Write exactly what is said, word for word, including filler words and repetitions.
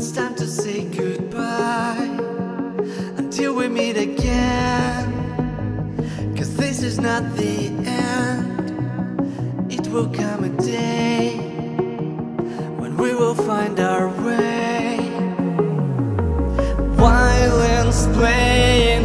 it's time to say goodbye until we meet again. Cause this is not the end. It will come a day when we will find our way. Violins playing